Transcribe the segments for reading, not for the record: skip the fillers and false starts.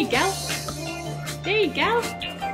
you go. There you go.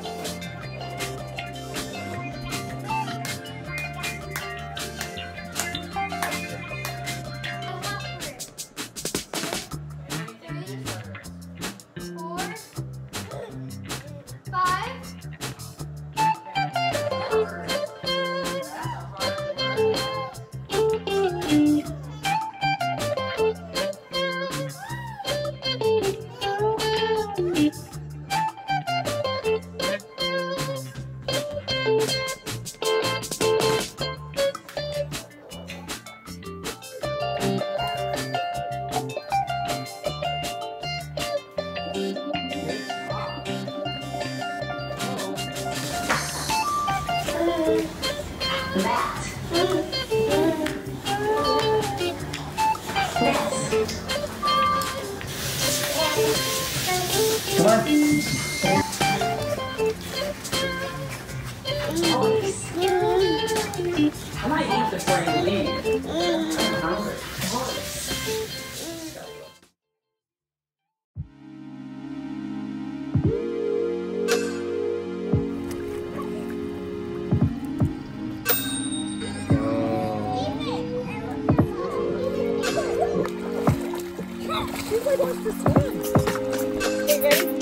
Come on. I might eat before you leave. I'm hungry. She wants to swim. Okay, ready?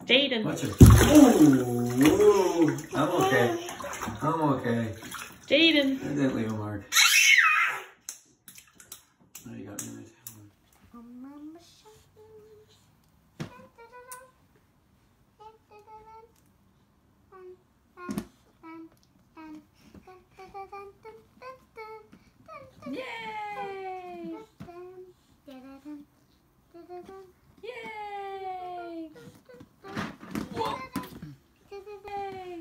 Jayden. Watch it. Ooh, I'm okay. I'm okay. Jayden. I didn't leave a mark. Oh, you got me right Yay! Yay! Yay!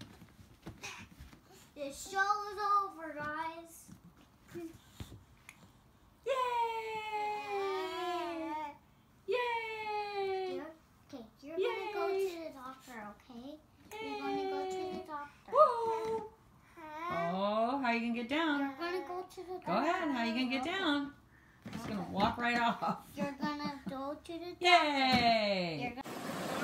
This show is over, guys. Yay! Yay! Okay, you're gonna go to the doctor, okay? You're gonna go to the doctor. Whoa! Oh, how you gonna get down? You're gonna go to the doctor. Go ahead, how you gonna get down? Just gonna walk right off. You're gonna go to the doctor. Yay! You're gonna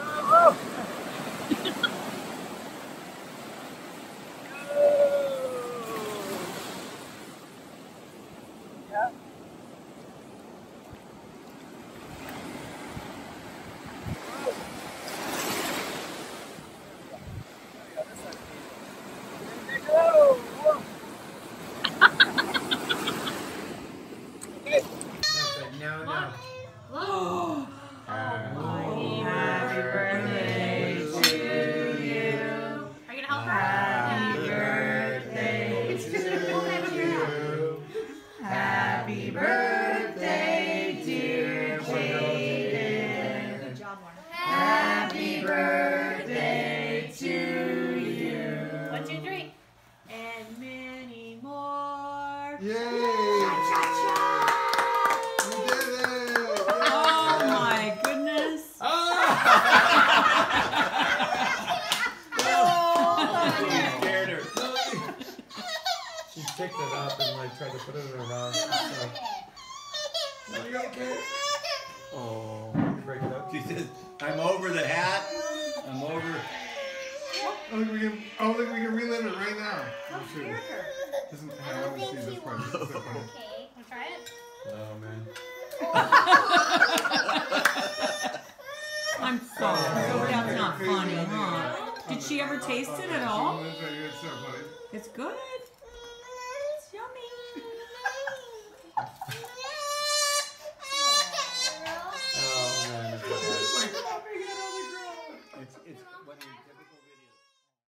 Happy birthday to you. Are you gonna help her? Happy birthday to you. Happy birthday, dear Jayden. Good job, Warner. Happy birthday to you. 1, 2, 3. And many more. Yay! She picked it up and like tried to put it in her mouth. Are you okay? Oh, you break it up? She says, I'm over the hat. I'm over. I think we can relive it right now. Oh, shoot. I want to see this part. This is so funny. Okay. Wanna try it? Oh man. I'm sorry. That's not funny, huh? Did she ever taste it at all? It's so funny. It's good. It's yummy. Oh man. It's like popping it on the ground. It's what you